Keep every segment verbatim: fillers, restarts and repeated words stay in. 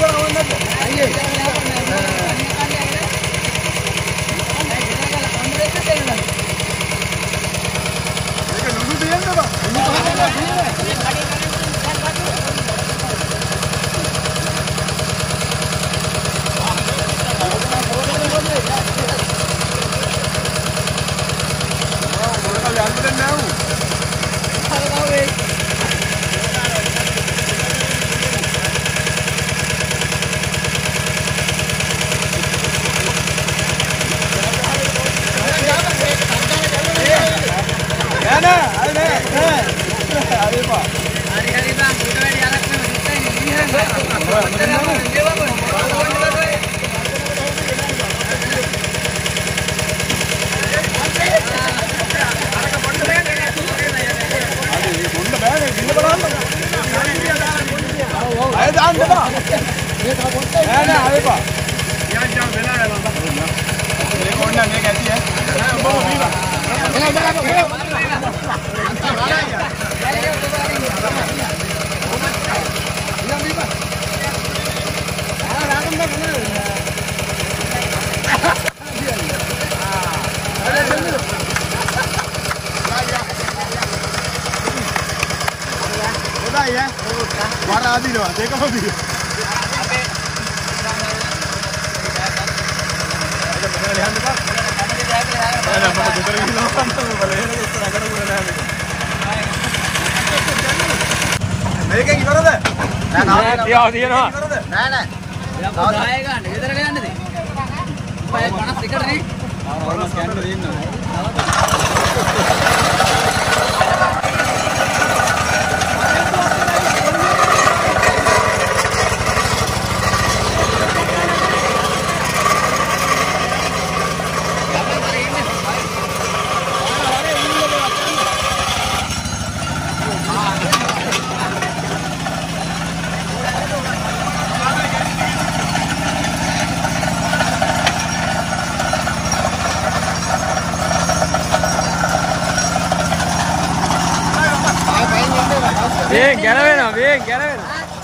Bien, gana menos, bien, gana menos.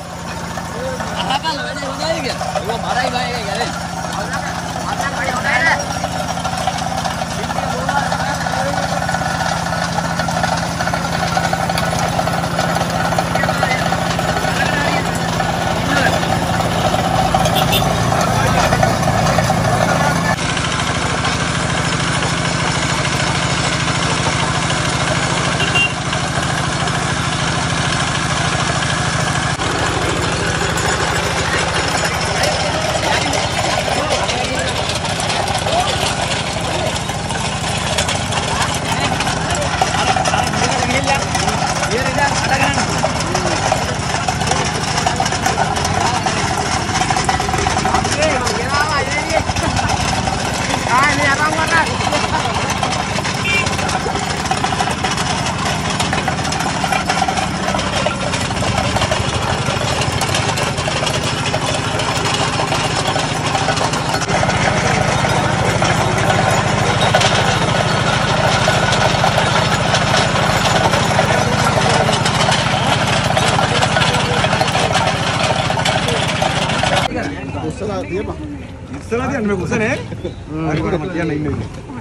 ඉස්සලා තියන්න මේ කුස නේ හරි කොට මම කියන්න ඉන්නේ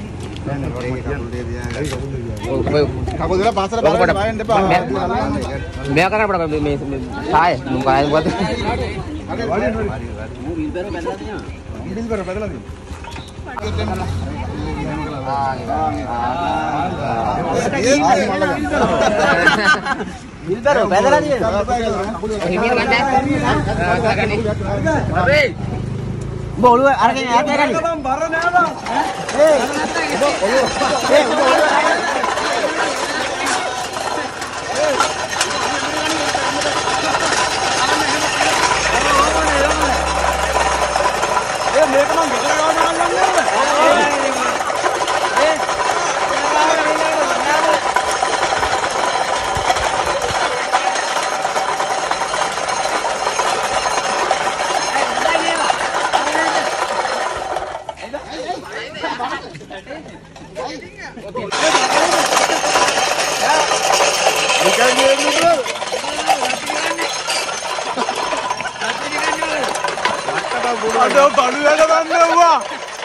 ඔය කපෝ දෙලා පාසල බලන්න බයෙන් දෙපා මෙයා කරා අපඩ මේ සාය නුඹ ආයෙ මොකද හරි හරි මූ බිල් බර බැලලා තියෙනවා බිල් බර බැලලා තියෙනවා Bilbaro, pedala dia. Himir kan dah. Kagak nih. Tapi. Bolu arahnya ada kan? Bang, baru nih bang. Eh. Eh, bolu. Eh, mereka mang gitu orang orang orang. Okay. අද බඩු වැඩ ගන්නවා.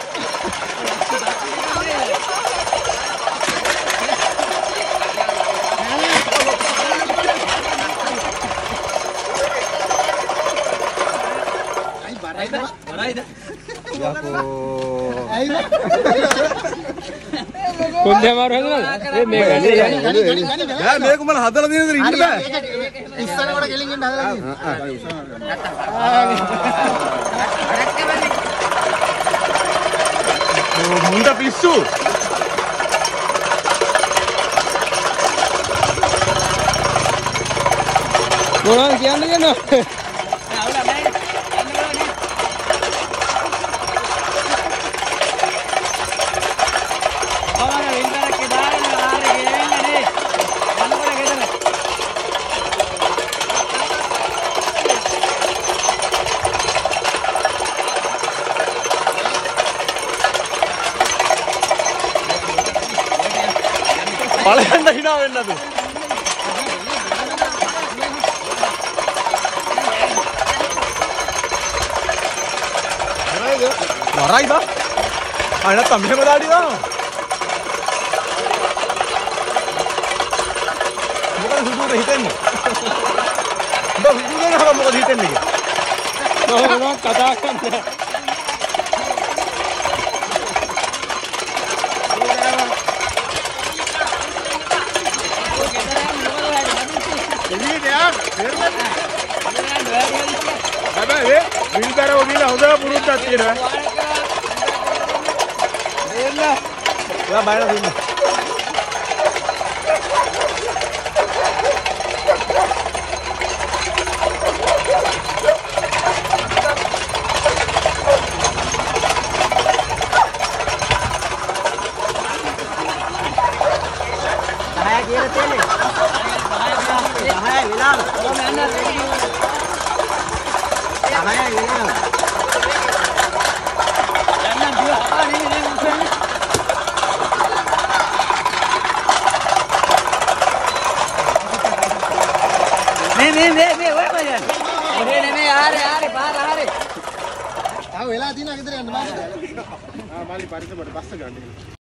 කොන්දේ අමාරු හදනවද? ඒ මේක නෑ මේක මම හදලා දෙන දේ ඉන්න බෑ. ඉස්සරහට ගෙලින් ඉන්න හදලා තියෙනවා. මුන්ට පිස්සු. මොනවද කියන්නේ කියනවා? බලන්න hina වෙන්නද? වරයිද? ආ නැත්තම් මෙහෙම දාඩි දානවා. මොකද සුදුට හිතෙන්නේ? උඹ සුදු දෙනවා මොකද හිතෙන්නේ කියලා? මොනවා කතා කරන්නේ? හැබැයි විල්දර වගේ හොඳ පුරුද්දක් තියෙනවා. දෙන්න. ඔයා බයලා දෙන්න. දහය කියලා තියෙන්නේ. දහය විලාම. කොහොම යන්නද? දහය විලාම. යන්න දුව ආ නේ නේ උසන්නේ. මේ මේ මේ මේ ඔය බලන්න. ඔනේ නෙමෙයි ආරේ ආරේ පාර ආරේ. ආව වෙලා තියෙනවා ගෙදර යන්න මාළි. ආ මාළි පරිස්සමට බස්ස ගන්න.